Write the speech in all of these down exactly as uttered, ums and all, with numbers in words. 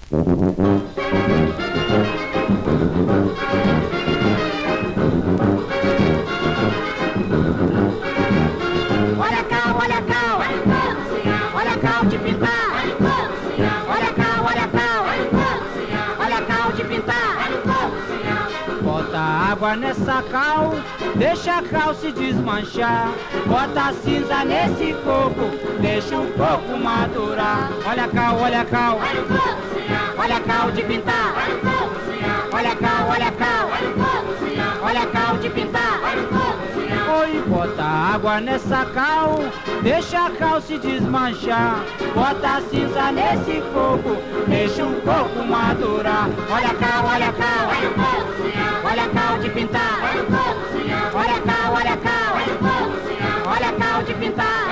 Olha cal, olha cal, olha cal de pintar. Olha cal, olha cal, olha cal de pintar. Bota água nessa cal, deixa a cal se desmanchar. Bota cinza nesse coco, deixa um pouco madurar. Olha a cal, olha a cal, Olha cal de pintar. Olha cal, olha cal, olha cal de pintar. oi, bota água nessa cal, deixa a cal se desmanchar. Bota cinza nesse coco, deixa um pouco madurar. Olha cal, olha cal, olha cal de pintar. Olha cal, olha cal, olha cal de pintar.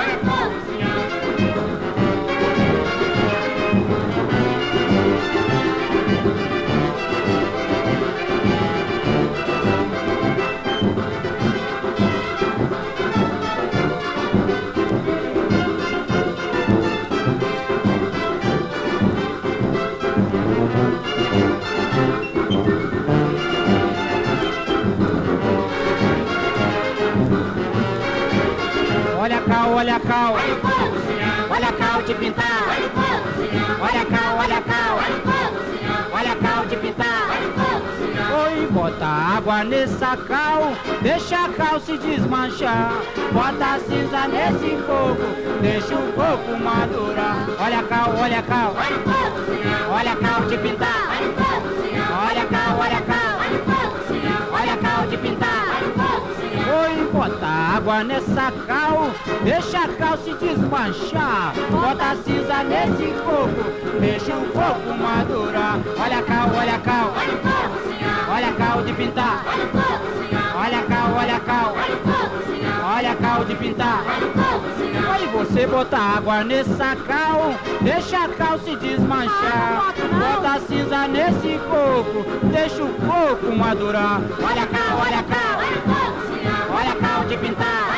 Olha a cal, olha a cal, Olha cal de pintar. Olha cal, olha cal, olha cal de pintar. oi, bota água nessa cal, deixa a cal se desmanchar. Bota cinza nesse coco, deixa um pouco madurar. Olha a cal, olha a cal, Olha cal de pintar. Olha cal, olha cal, olha cal de pintar. oi, bota água nessa cal, deixa a cal se desmanchar. Bota cinza nesse coco, deixa um pouco madurar. Olha a cal, olha a cal, olha a cal de pintar. Olha a cal, olha a cal, olha a cal de pintar. Aí você bota água nessa cal, deixa a cal se desmanchar. Bota cinza nesse coco, deixa o coco madurar. Olha cal, olha cal, olha cal de pintar.